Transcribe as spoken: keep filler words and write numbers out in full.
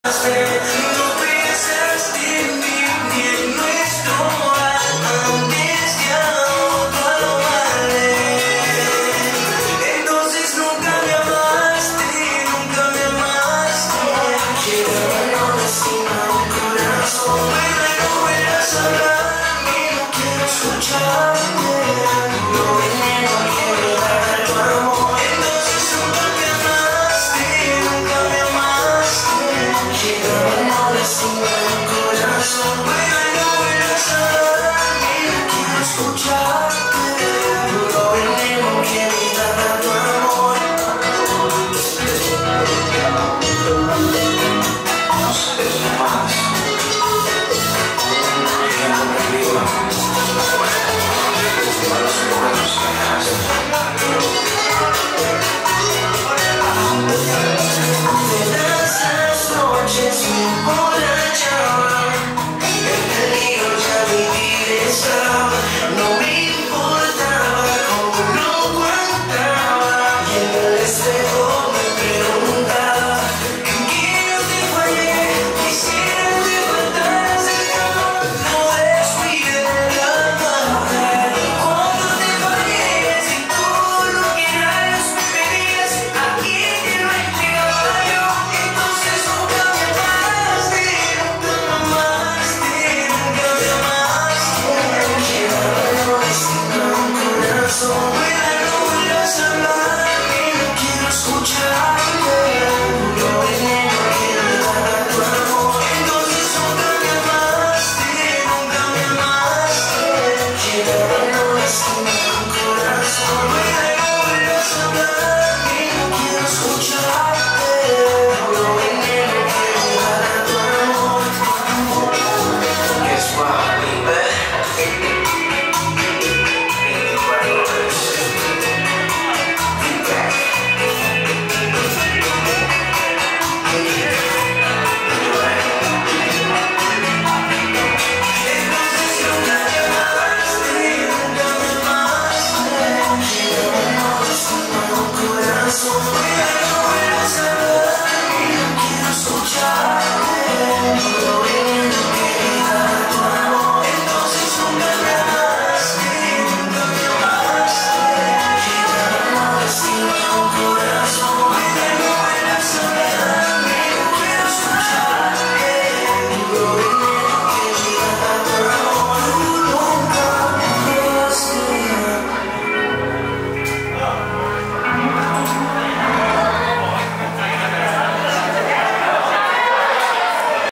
No pensaste en mí ni en nuestro amor desviado vale. Entonces nunca me amaste, nunca me amaste. Quiero no lastima un corazón. Vuelve, no vuelvas a hablarme, no quiero escucharte. No veneno quiero dar tu amor. Entonces nunca me amaste, nunca me amaste. Quiero no lastima un corazón. Vuelve, no vuelvas a hablarme, no quiero escucharte. Puro veneno quiero dar tu amor. De las noches me